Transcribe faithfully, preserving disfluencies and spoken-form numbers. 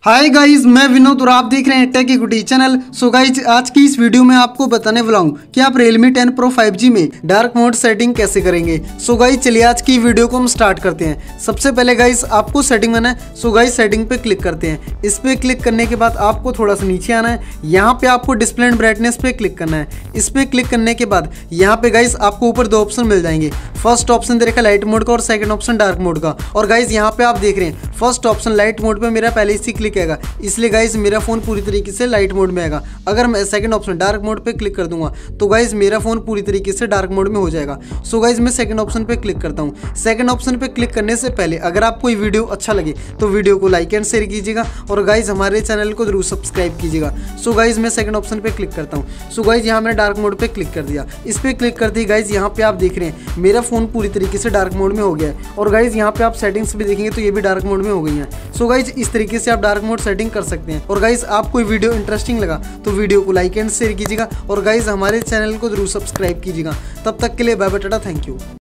Hi guys, मैं विनोद और आप देख रहे हैं Tech Equity channel. So guys, आज की इस वीडियो में आपको बताने वाला हूं कि आप Realme ten Pro five G में डार्क मोड सेटिंग कैसे करेंगे। सो गाइस, चलिए आज की वीडियो को हम स्टार्ट करते हैं। सबसे पहले गाइस आपको सेटिंग में ना सो गाइस सेटिंग पे क्लिक करते हैं। इस पे क्लिक करने के बाद आपको थोड़ा सा नीचे आना है। यहाँ पे आपको डिस्प्ले एंड ब्राइटनेस पे क्लिक करना है। इस पे क्लिक करने के बाद यहाँ पे गाइस आपको ऊपर दो ऑप्शन मिल जाएंगे। फर्स्ट ऑप्शन दे रखा लाइट मोड का और सेकंड ऑप्शन डार्क मोड का। और गाइस यहाँ पे आप देख रहे हैं फर्स्ट ऑप्शन लाइट मोड पे मेरा पहले से क्लिक आएगा, इसलिए गाइस मेरा फोन पूरी तरीके से लाइट मोड में आएगा। अगर मैं सेकंड ऑप्शन डार्क मोड पे क्लिक कर दूंगा तो गाइस मेरा फोन पूरी तरीके से डार्क मोड में हो जाएगा। सो गाइस मैं सेकंड ऑप्शन पे क्लिक करता हूँ। सेकंड ऑप्शन पे क्लिक करने से पहले अगर आपको ये वीडियो अच्छा लगे तो वीडियो को लाइक एंड शेयर कीजिएगा और गाइस हमारे चैनल को जरूर सब्सक्राइब कीजिएगा। सो गाइस मैं सेकंड ऑप्शन पे क्लिक करता हूँ। सो गाइस यहाँ मैंने डार्क मोड पे क्लिक कर दिया। इस पे क्लिक करते ही गाइस यहाँ पे आप देख रहे हैं मेरा फोन पूरी तरीके से डार्क मोड में हो गया है। और गाइस यहाँ पे आप सेटिंग्स भी देखेंगे तो ये भी डार्क मोड में हो गई है। सो गाइस इस तरीके से आप डार्क मोड सेटिंग कर सकते हैं। और गाइस आपको वीडियो इंटरेस्टिंग लगा तो वीडियो को लाइक एंड शेयर कीजिएगा और गाइस हमारे चैनल को जरूर सब्सक्राइब कीजिएगा। तब तक के लिए bye bye, tata, thank you.